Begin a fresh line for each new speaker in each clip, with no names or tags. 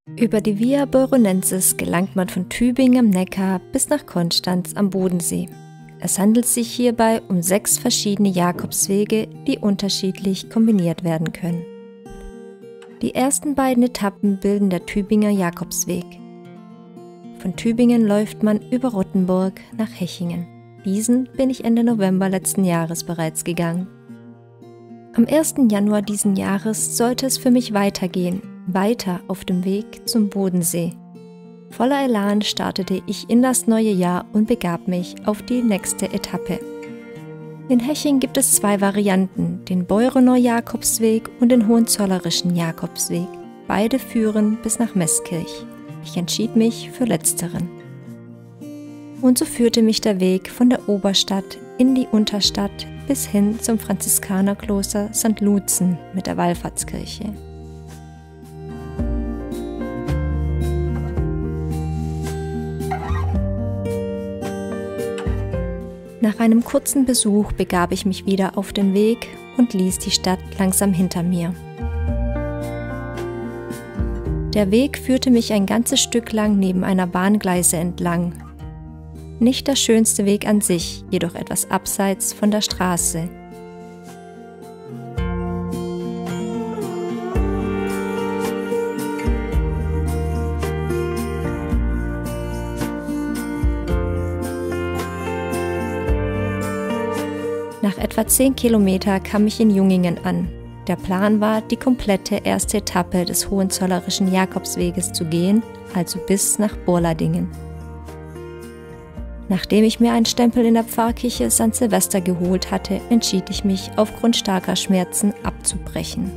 Über die Via Beuronensis gelangt man von Tübingen am Neckar bis nach Konstanz am Bodensee. Es handelt sich hierbei um 6 verschiedene Jakobswege, die unterschiedlich kombiniert werden können. Die ersten beiden Etappen bilden der Tübinger Jakobsweg. Von Tübingen läuft man über Rottenburg nach Hechingen. Diesen bin ich Ende November letzten Jahres bereits gegangen. Am 1. Januar diesen Jahres sollte es für mich weitergehen, weiter auf dem Weg zum Bodensee. Voller Elan startete ich in das neue Jahr und begab mich auf die nächste Etappe. In Heching gibt es 2 Varianten, den Beuroner Jakobsweg und den Hohenzollerischen Jakobsweg. Beide führen bis nach Meßkirch. Ich entschied mich für letzteren. Und so führte mich der Weg von der Oberstadt in die Unterstadt bis hin zum Franziskanerkloster St. Lutzen mit der Wallfahrtskirche. Nach einem kurzen Besuch begab ich mich wieder auf den Weg und ließ die Stadt langsam hinter mir. Der Weg führte mich ein ganzes Stück lang neben einer Bahngleise entlang. Nicht der schönste Weg an sich, jedoch etwas abseits von der Straße. Nach etwa 10 Kilometer kam ich in Jungingen an. Der Plan war, die komplette erste Etappe des Hohenzollerischen Jakobsweges zu gehen, also bis nach Borladingen. Nachdem ich mir einen Stempel in der Pfarrkirche St. Silvester geholt hatte, entschied ich mich, aufgrund starker Schmerzen abzubrechen.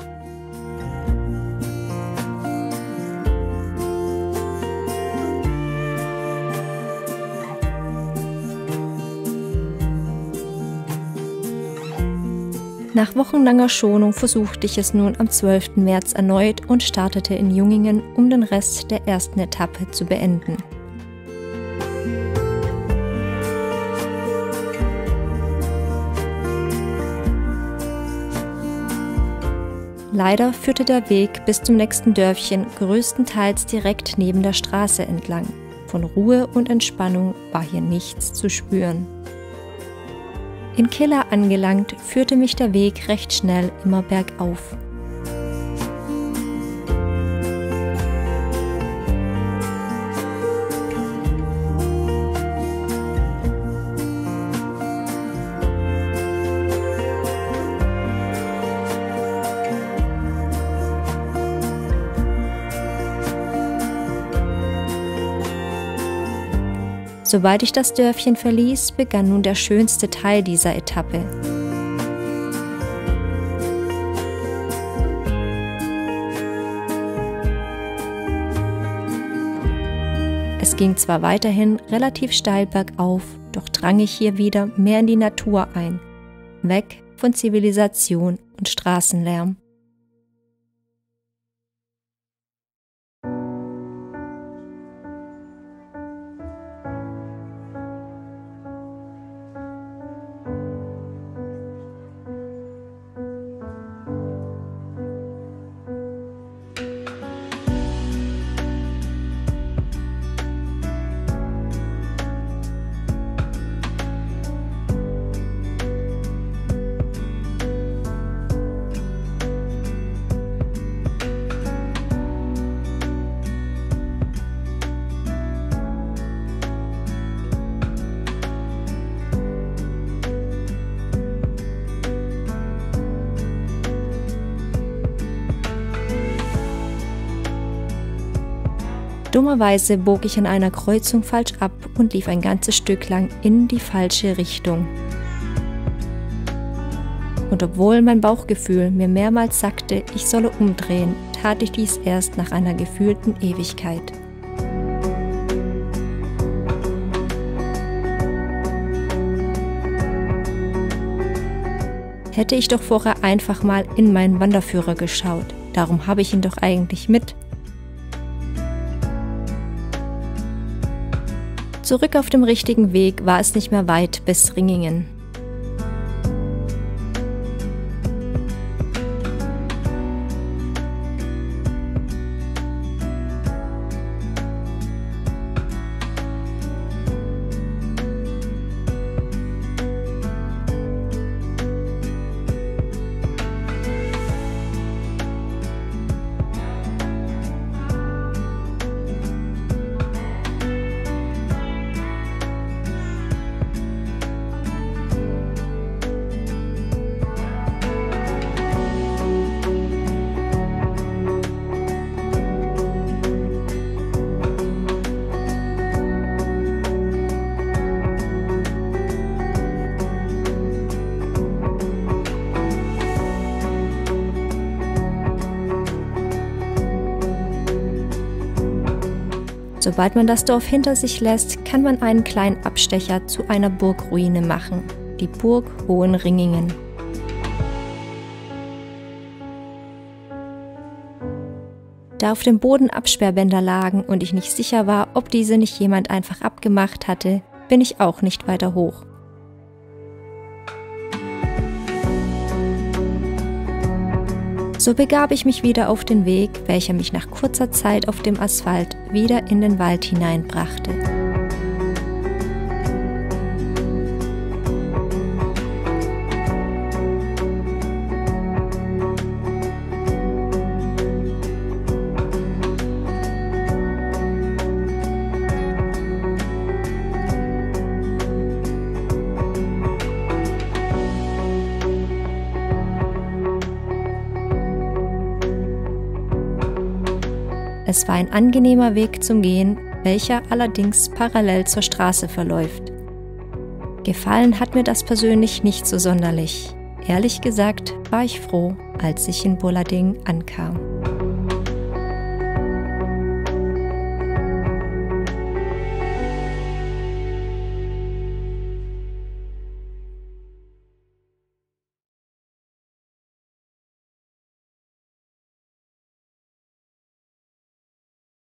Nach wochenlanger Schonung versuchte ich es nun am 12. März erneut und startete in Jungingen, um den Rest der ersten Etappe zu beenden. Leider führte der Weg bis zum nächsten Dörfchen größtenteils direkt neben der Straße entlang. Von Ruhe und Entspannung war hier nichts zu spüren. In Killer angelangt, führte mich der Weg recht schnell immer bergauf. Sobald ich das Dörfchen verließ, begann nun der schönste Teil dieser Etappe. Es ging zwar weiterhin relativ steil bergauf, doch drang ich hier wieder mehr in die Natur ein, weg von Zivilisation und Straßenlärm. Dummerweise bog ich an einer Kreuzung falsch ab und lief ein ganzes Stück lang in die falsche Richtung. Und obwohl mein Bauchgefühl mir mehrmals sagte, ich solle umdrehen, tat ich dies erst nach einer gefühlten Ewigkeit. Hätte ich doch vorher einfach mal in meinen Wanderführer geschaut, darum habe ich ihn doch eigentlich mit. Zurück auf dem richtigen Weg war es nicht mehr weit bis Ringingen. Sobald man das Dorf hinter sich lässt, kann man einen kleinen Abstecher zu einer Burgruine machen, die Burg Hohenringingen. Da auf dem Boden Absperrbänder lagen und ich nicht sicher war, ob diese nicht jemand einfach abgemacht hatte, bin ich auch nicht weiter hoch. So begab ich mich wieder auf den Weg, welcher mich nach kurzer Zeit auf dem Asphalt wieder in den Wald hineinbrachte. Es war ein angenehmer Weg zum Gehen, welcher allerdings parallel zur Straße verläuft. Gefallen hat mir das persönlich nicht so sonderlich. Ehrlich gesagt war ich froh, als ich in Bollading ankam.